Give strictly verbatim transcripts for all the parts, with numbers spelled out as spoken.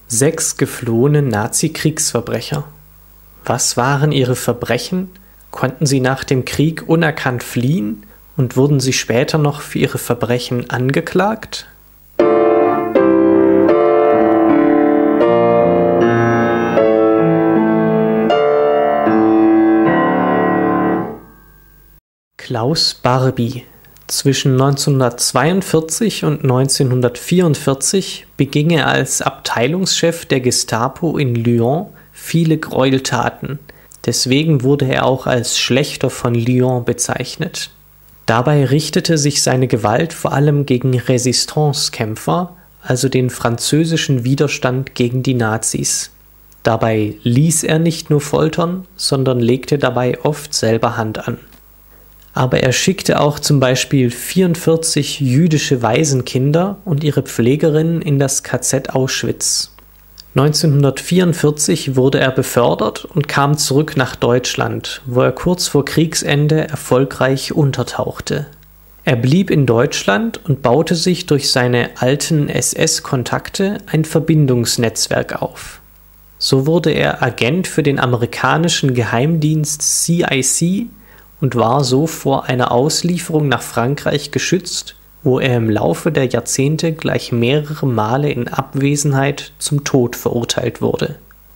Sechs geflohene Nazi-Kriegsverbrecher. Was waren ihre Verbrechen? Konnten sie nach dem Krieg unerkannt fliehen und wurden sie später noch für ihre Verbrechen angeklagt? Klaus Barbie. Zwischen neunzehnhundertzweiundvierzig und neunzehnhundertvierundvierzig beging er als Abteilungschef der Gestapo in Lyon viele Gräueltaten. Deswegen wurde er auch als Schlächter von Lyon bezeichnet. Dabei richtete sich seine Gewalt vor allem gegen Résistance-Kämpfer, also den französischen Widerstand gegen die Nazis. Dabei ließ er nicht nur foltern, sondern legte dabei oft selber Hand an. Aber er schickte auch zum Beispiel vierundvierzig jüdische Waisenkinder und ihre Pflegerinnen in das K Z Auschwitz. neunzehnhundertvierundvierzig wurde er befördert und kam zurück nach Deutschland, wo er kurz vor Kriegsende erfolgreich untertauchte. Er blieb in Deutschland und baute sich durch seine alten S S-Kontakte ein Verbindungsnetzwerk auf. So wurde er Agent für den amerikanischen Geheimdienst C I C und war so vor einer Auslieferung nach Frankreich geschützt, wo er im Laufe der Jahrzehnte gleich mehrere Male in Abwesenheit zum Tod verurteilt wurde.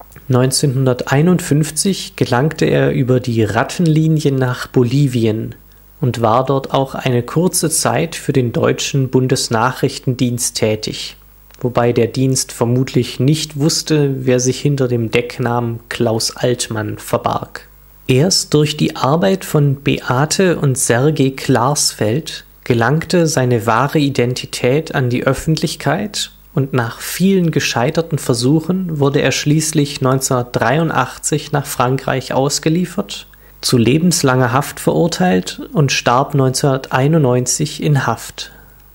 neunzehnhunderteinundfünfzig gelangte er über die Rattenlinie nach Bolivien und war dort auch eine kurze Zeit für den deutschen Bundesnachrichtendienst tätig, wobei der Dienst vermutlich nicht wusste, wer sich hinter dem Decknamen Klaus Altmann verbarg. Erst durch die Arbeit von Beate und Sergei Klarsfeld gelangte seine wahre Identität an die Öffentlichkeit und nach vielen gescheiterten Versuchen wurde er schließlich neunzehnhundertdreiundachtzig nach Frankreich ausgeliefert, zu lebenslanger Haft verurteilt und starb neunzehnhunderteinundneunzig in Haft.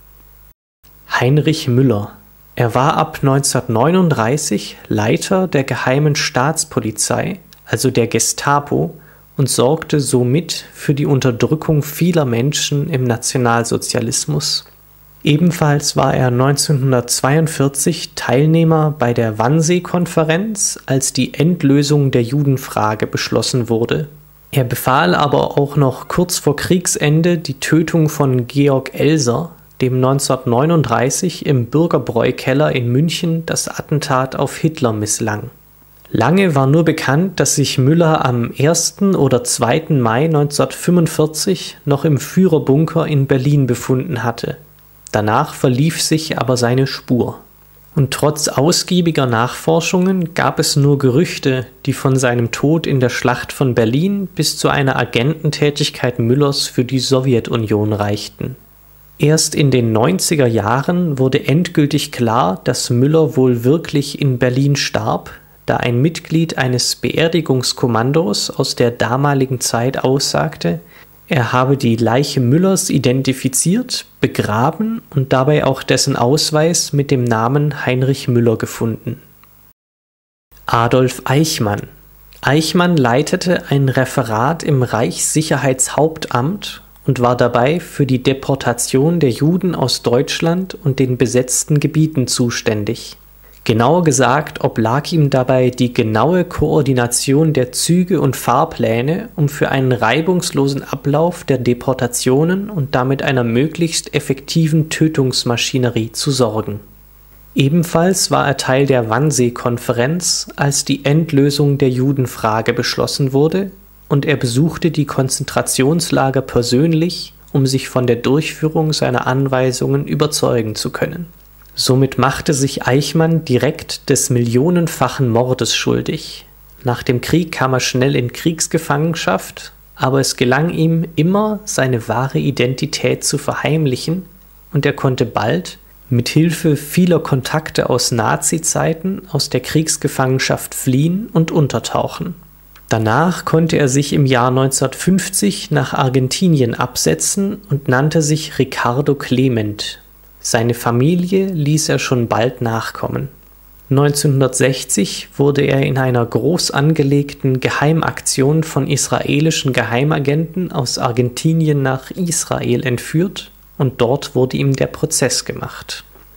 Heinrich Müller. Er war ab neunzehnhundertneununddreißig Leiter der Geheimen Staatspolizei, also der Gestapo, und sorgte somit für die Unterdrückung vieler Menschen im Nationalsozialismus. Ebenfalls war er neunzehnhundertzweiundvierzig Teilnehmer bei der Wannsee-Konferenz, als die Endlösung der Judenfrage beschlossen wurde. Er befahl aber auch noch kurz vor Kriegsende die Tötung von Georg Elser, dem neunzehnhundertneununddreißig im Bürgerbräu-Keller in München das Attentat auf Hitler misslang. Lange war nur bekannt, dass sich Müller am ersten oder zweiten Mai neunzehnhundertfünfundvierzig noch im Führerbunker in Berlin befunden hatte. Danach verlief sich aber seine Spur. Und trotz ausgiebiger Nachforschungen gab es nur Gerüchte, die von seinem Tod in der Schlacht von Berlin bis zu einer Agententätigkeit Müllers für die Sowjetunion reichten. Erst in den neunziger Jahren wurde endgültig klar, dass Müller wohl wirklich in Berlin starb, da ein Mitglied eines Beerdigungskommandos aus der damaligen Zeit aussagte, er habe die Leiche Müllers identifiziert, begraben und dabei auch dessen Ausweis mit dem Namen Heinrich Müller gefunden. Adolf Eichmann. Eichmann leitete ein Referat im Reichssicherheitshauptamt und war dabei für die Deportation der Juden aus Deutschland und den besetzten Gebieten zuständig. Genauer gesagt oblag ihm dabei die genaue Koordination der Züge und Fahrpläne, um für einen reibungslosen Ablauf der Deportationen und damit einer möglichst effektiven Tötungsmaschinerie zu sorgen. Ebenfalls war er Teil der Wannsee-Konferenz, als die Endlösung der Judenfrage beschlossen wurde, und er besuchte die Konzentrationslager persönlich, um sich von der Durchführung seiner Anweisungen überzeugen zu können. Somit machte sich Eichmann direkt des millionenfachen Mordes schuldig. Nach dem Krieg kam er schnell in Kriegsgefangenschaft, aber es gelang ihm immer, seine wahre Identität zu verheimlichen, und er konnte bald, mit Hilfe vieler Kontakte aus Nazi-Zeiten, aus der Kriegsgefangenschaft fliehen und untertauchen. Danach konnte er sich im Jahr neunzehnhundertfünfzig nach Argentinien absetzen und nannte sich Ricardo Clement. Seine Familie ließ er schon bald nachkommen. neunzehnhundertsechzig wurde er in einer groß angelegten Geheimaktion von israelischen Geheimagenten aus Argentinien nach Israel entführt und dort wurde ihm der Prozess gemacht.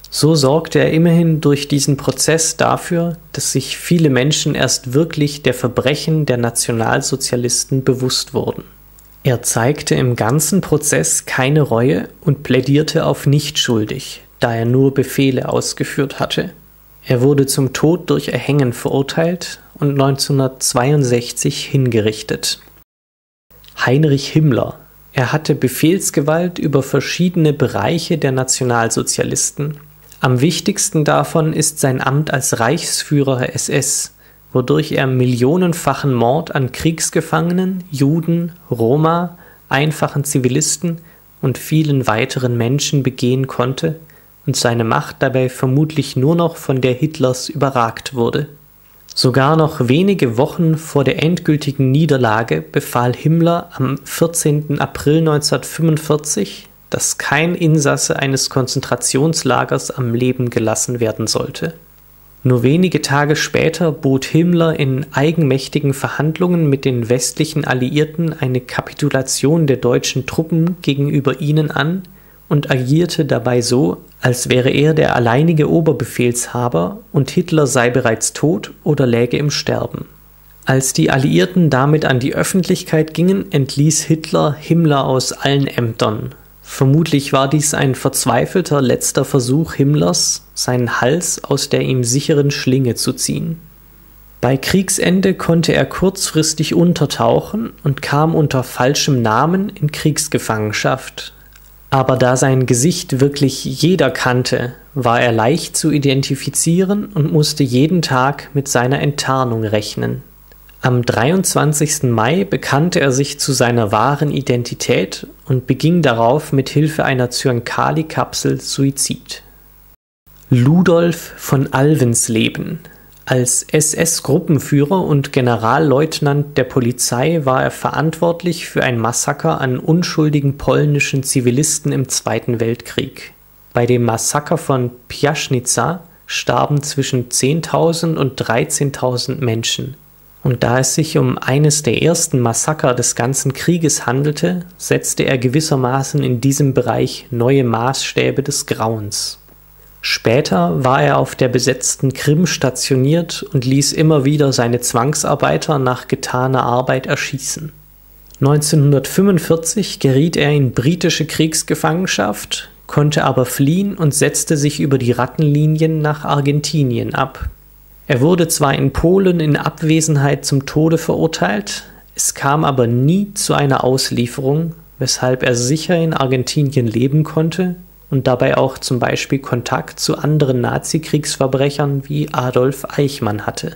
So sorgte er immerhin durch diesen Prozess dafür, dass sich viele Menschen erst wirklich der Verbrechen der Nationalsozialisten bewusst wurden. Er zeigte im ganzen Prozess keine Reue und plädierte auf nicht schuldig, da er nur Befehle ausgeführt hatte. Er wurde zum Tod durch Erhängen verurteilt und neunzehnhundertzweiundsechzig hingerichtet. Heinrich Himmler. Er hatte Befehlsgewalt über verschiedene Bereiche der Nationalsozialisten. Am wichtigsten davon ist sein Amt als Reichsführer S S, wodurch er millionenfachen Mord an Kriegsgefangenen, Juden, Roma, einfachen Zivilisten und vielen weiteren Menschen begehen konnte und seine Macht dabei vermutlich nur noch von der Hitlers überragt wurde. Sogar noch wenige Wochen vor der endgültigen Niederlage befahl Himmler am vierzehnten April neunzehnhundertfünfundvierzig, dass kein Insasse eines Konzentrationslagers am Leben gelassen werden sollte. Nur wenige Tage später bot Himmler in eigenmächtigen Verhandlungen mit den westlichen Alliierten eine Kapitulation der deutschen Truppen gegenüber ihnen an und agierte dabei so, als wäre er der alleinige Oberbefehlshaber und Hitler sei bereits tot oder läge im Sterben. Als die Alliierten damit an die Öffentlichkeit gingen, entließ Hitler Himmler aus allen Ämtern. Vermutlich war dies ein verzweifelter letzter Versuch Himmlers, seinen Hals aus der ihm sicheren Schlinge zu ziehen. Bei Kriegsende konnte er kurzfristig untertauchen und kam unter falschem Namen in Kriegsgefangenschaft. Aber da sein Gesicht wirklich jeder kannte, war er leicht zu identifizieren und musste jeden Tag mit seiner Enttarnung rechnen. Am dreiundzwanzigsten Mai bekannte er sich zu seiner wahren Identität und beging darauf mit Hilfe einer Zyankali-Kapsel Suizid. Ludolf von Alvensleben. Als S S-Gruppenführer und Generalleutnant der Polizei war er verantwortlich für ein Massaker an unschuldigen polnischen Zivilisten im Zweiten Weltkrieg. Bei dem Massaker von Piaschnica starben zwischen zehntausend und dreizehntausend Menschen. Und da es sich um eines der ersten Massaker des ganzen Krieges handelte, setzte er gewissermaßen in diesem Bereich neue Maßstäbe des Grauens. Später war er auf der besetzten Krim stationiert und ließ immer wieder seine Zwangsarbeiter nach getaner Arbeit erschießen. neunzehnhundertfünfundvierzig geriet er in britische Kriegsgefangenschaft, konnte aber fliehen und setzte sich über die Rattenlinien nach Argentinien ab. Er wurde zwar in Polen in Abwesenheit zum Tode verurteilt, es kam aber nie zu einer Auslieferung, weshalb er sicher in Argentinien leben konnte und dabei auch zum Beispiel Kontakt zu anderen Nazi-Kriegsverbrechern wie Adolf Eichmann hatte.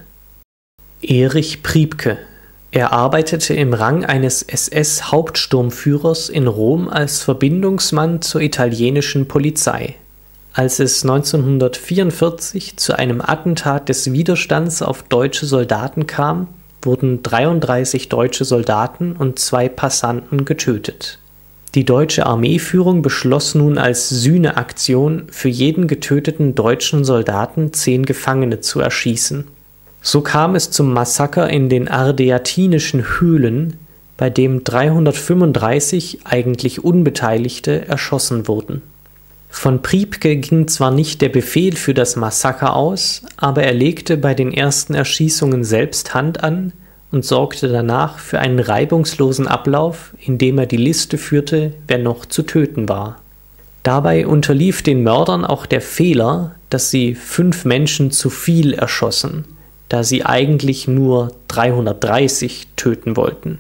Erich Priebke. Er arbeitete im Rang eines S S-Hauptsturmführers in Rom als Verbindungsmann zur italienischen Polizei. Als es neunzehnhundertvierundvierzig zu einem Attentat des Widerstands auf deutsche Soldaten kam, wurden dreiunddreißig deutsche Soldaten und zwei Passanten getötet. Die deutsche Armeeführung beschloss nun als Sühneaktion, für jeden getöteten deutschen Soldaten zehn Gefangene zu erschießen. So kam es zum Massaker in den Ardeatinischen Höhlen, bei dem dreihundertfünfunddreißig eigentlich Unbeteiligte erschossen wurden. Von Priebke ging zwar nicht der Befehl für das Massaker aus, aber er legte bei den ersten Erschießungen selbst Hand an und sorgte danach für einen reibungslosen Ablauf, indem er die Liste führte, wer noch zu töten war. Dabei unterlief den Mördern auch der Fehler, dass sie fünf Menschen zu viel erschossen, da sie eigentlich nur dreihundertdreißig töten wollten.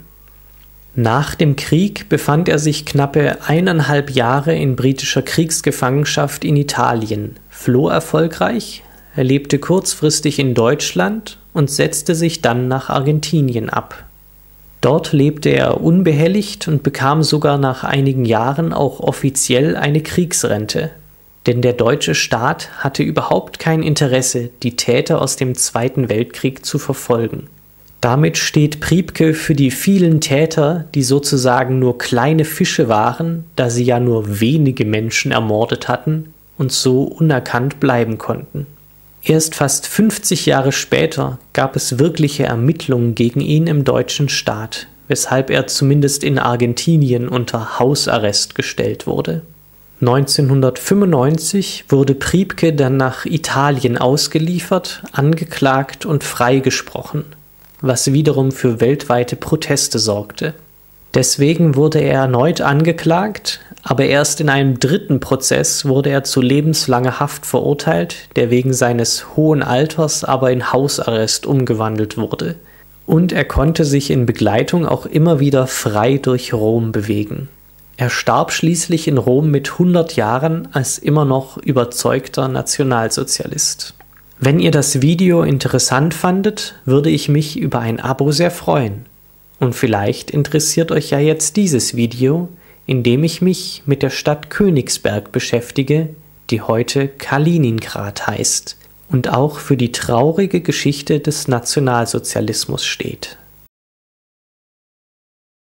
Nach dem Krieg befand er sich knappe eineinhalb Jahre in britischer Kriegsgefangenschaft in Italien, floh erfolgreich, er lebte kurzfristig in Deutschland und setzte sich dann nach Argentinien ab. Dort lebte er unbehelligt und bekam sogar nach einigen Jahren auch offiziell eine Kriegsrente, denn der deutsche Staat hatte überhaupt kein Interesse, die Täter aus dem Zweiten Weltkrieg zu verfolgen. Damit steht Priebke für die vielen Täter, die sozusagen nur kleine Fische waren, da sie ja nur wenige Menschen ermordet hatten und so unerkannt bleiben konnten. Erst fast fünfzig Jahre später gab es wirkliche Ermittlungen gegen ihn im deutschen Staat, weshalb er zumindest in Argentinien unter Hausarrest gestellt wurde. neunzehnhundertfünfundneunzig wurde Priebke dann nach Italien ausgeliefert, angeklagt und freigesprochen, was wiederum für weltweite Proteste sorgte. Deswegen wurde er erneut angeklagt, aber erst in einem dritten Prozess wurde er zu lebenslanger Haft verurteilt, der wegen seines hohen Alters aber in Hausarrest umgewandelt wurde. Und er konnte sich in Begleitung auch immer wieder frei durch Rom bewegen. Er starb schließlich in Rom mit hundert Jahren als immer noch überzeugter Nationalsozialist. Wenn ihr das Video interessant fandet, würde ich mich über ein Abo sehr freuen. Und vielleicht interessiert euch ja jetzt dieses Video, in dem ich mich mit der Stadt Königsberg beschäftige, die heute Kaliningrad heißt und auch für die traurige Geschichte des Nationalsozialismus steht.